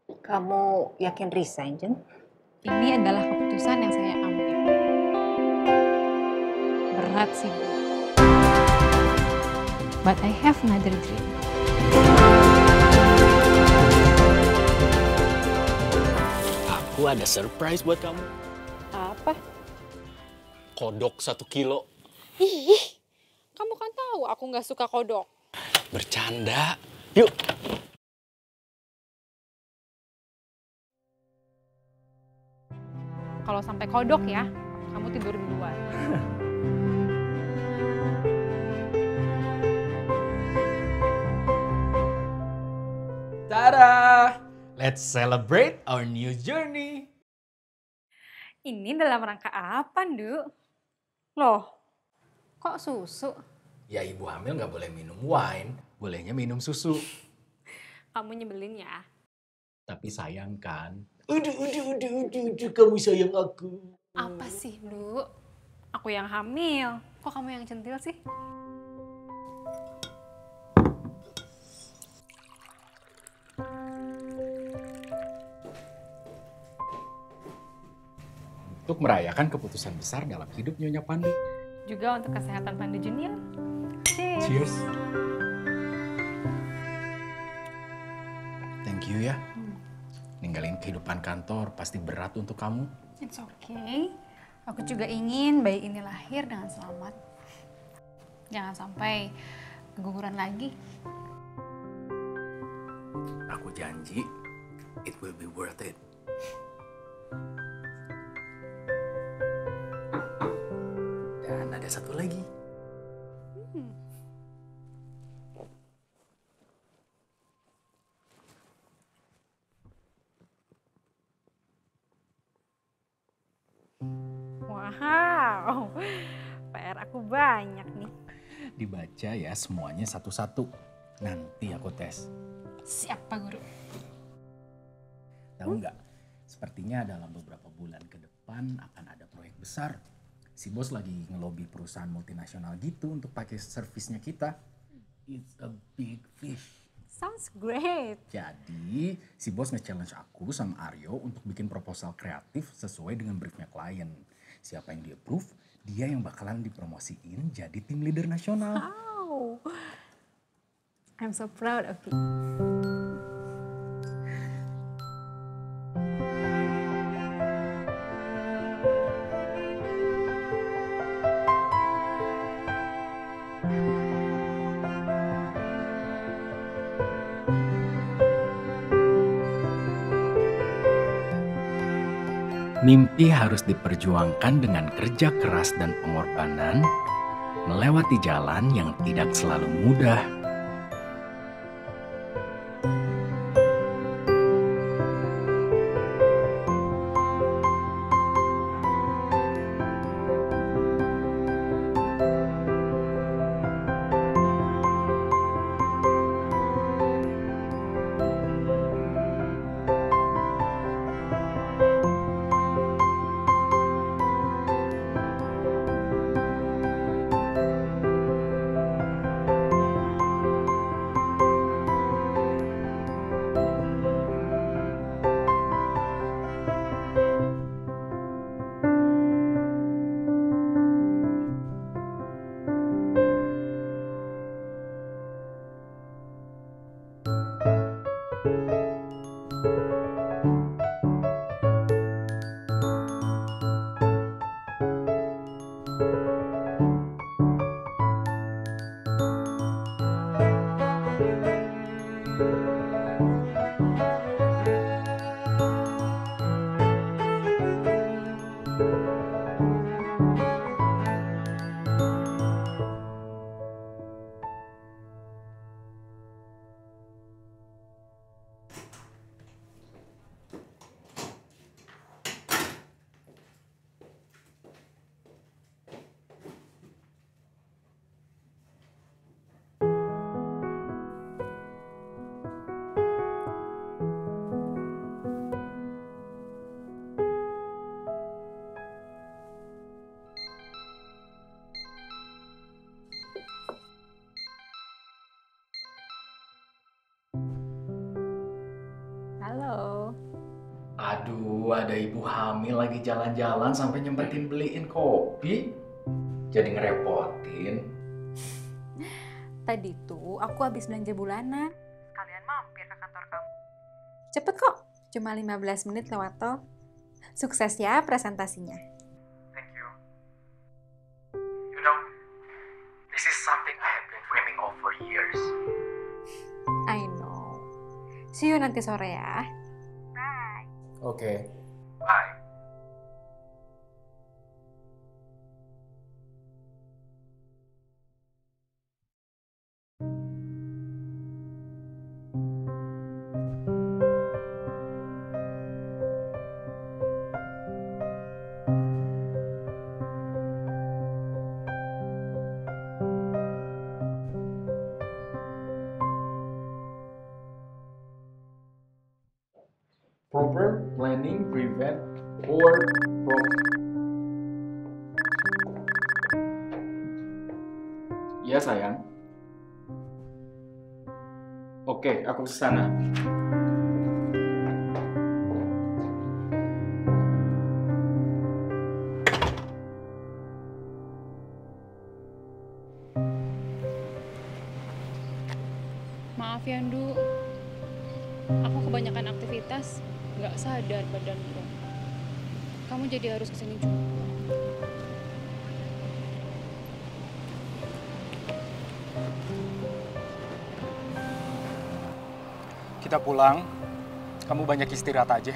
Kamu yakin resign, Jen? Ini adalah keputusan yang saya ambil. Berat sih, Bu. But I have another dream. Aku ada surprise buat kamu. Apa? Kodok 1 kilo. Ih, kamu kan tahu aku nggak suka kodok. Bercanda. Yuk. Kalau sampai kodok ya, kamu tidur di luar. Tada! Let's celebrate our new journey. Ini dalam rangka apa, Nduk? Loh, kok susu? Ya ibu hamil nggak boleh minum wine, bolehnya minum susu. Kamu nyebelin ya? Tapi sayang kan? Udah, kamu sayang aku. Apa sih, Nduk? Aku yang hamil. Kok kamu yang centil sih? Untuk merayakan keputusan besar dalam hidup Nyonya Pandu. Juga untuk kesehatan Pandu Junior. Cheers. Cheers. Thank you ya. Ninggalin kehidupan kantor pasti berat untuk kamu. It's okay. Aku juga ingin bayi ini lahir dengan selamat. Jangan sampai keguguran lagi. Aku janji, it will be worth it. Dan ada satu lagi. Wow, PR aku banyak nih. Dibaca ya semuanya satu-satu. Nanti aku tes. Siap, Pak Guru. Tahu nggak? Sepertinya dalam beberapa bulan ke depan akan ada proyek besar. Si bos lagi ngelobi perusahaan multinasional gitu untuk pakai servisnya kita. It's a big fish. Sounds great. Jadi, si bos nge-challenge aku sama Aryo untuk bikin proposal kreatif sesuai dengan briefnya klien. Siapa yang di-approve, dia yang bakalan dipromosiin jadi tim leader nasional. Wow. I'm so proud of you. Mimpi harus diperjuangkan dengan kerja keras dan pengorbanan, melewati jalan yang tidak selalu mudah. Aduh, ada ibu hamil lagi jalan-jalan sampai nyempetin beliin kopi. Jadi ngerepotin. Tadi tuh aku habis belanja bulanan. Kalian mampir ke kantor kamu. Cepet kok, cuma 15 menit lewat tol. Sukses ya presentasinya. Thank you. You know, this is something I have been dreaming of for years. I know. See you nanti sore ya. Oke. Bye. Proper planning prevent poor Ya sayang. Oke, aku kesana. Maaf ya, Ndu. Aku kebanyakan aktivitas, nggak sadar badan lo. Kamu jadi harus kesini juga. Kita pulang. Kamu banyak istirahat aja.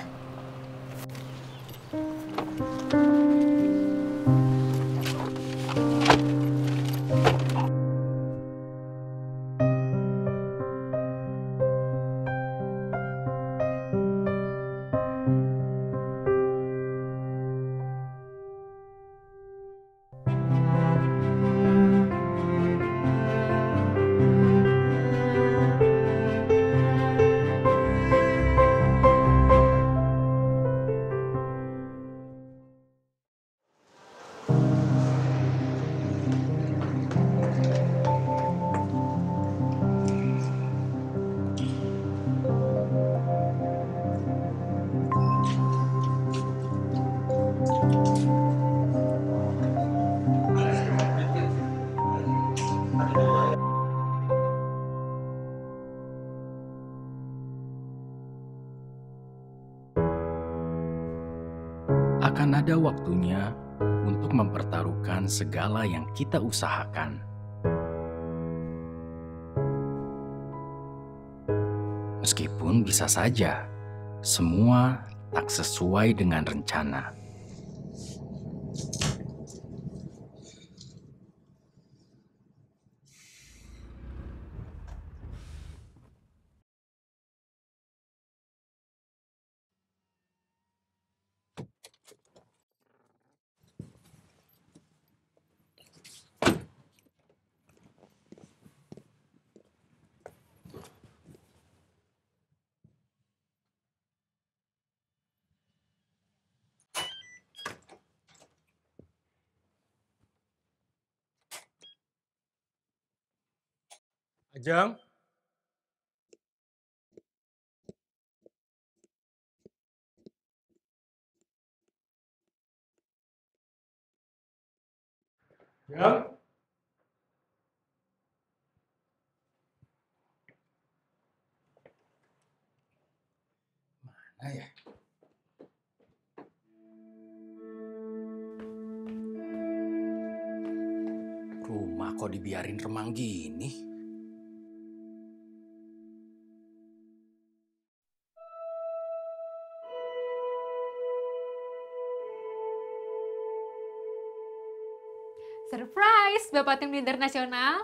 Akan ada waktunya untuk mempertaruhkan segala yang kita usahakan. Meskipun bisa saja semua tak sesuai dengan rencana. Ajeng? Ajeng? Mana ya? Rumah kok dibiarin remang gini? Surprise, Bapak Tim Leader Nasional.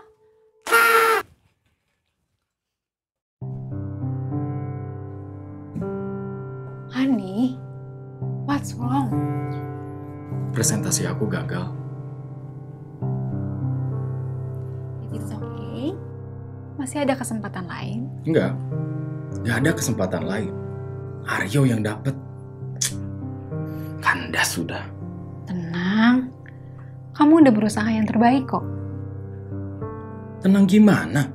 Honey, what's wrong? Presentasi aku gagal. It's okay. Masih ada kesempatan lain. Enggak ada kesempatan lain. Aryo yang dapet. Kandas sudah. Tenang. Kamu udah berusaha yang terbaik kok. Tenang gimana?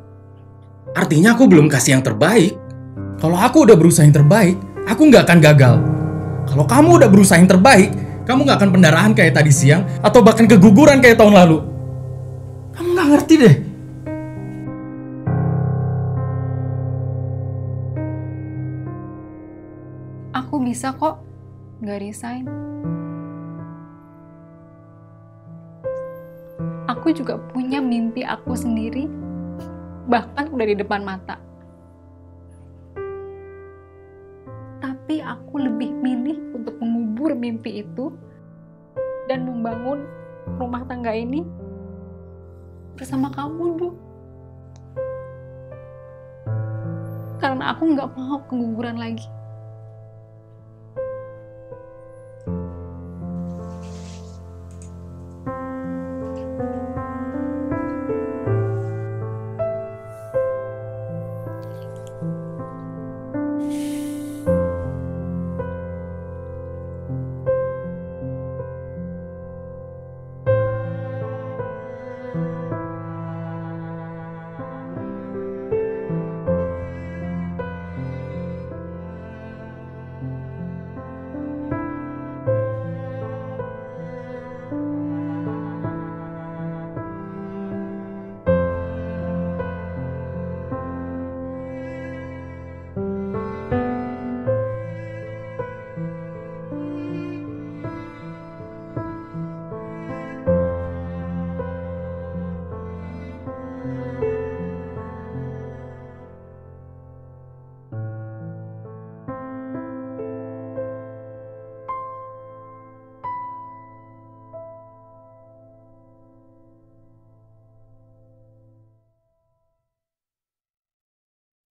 Artinya aku belum kasih yang terbaik. Kalau aku udah berusaha yang terbaik, aku nggak akan gagal. Kalau kamu udah berusaha yang terbaik, kamu gak akan pendarahan kayak tadi siang, atau bahkan keguguran kayak tahun lalu. Kamu gak ngerti deh. Aku bisa kok nggak resign. Aku juga punya mimpi aku sendiri, bahkan udah di depan mata. Tapi aku lebih milih untuk mengubur mimpi itu dan membangun rumah tangga ini bersama kamu, Du. Karena aku nggak mau keguguran lagi.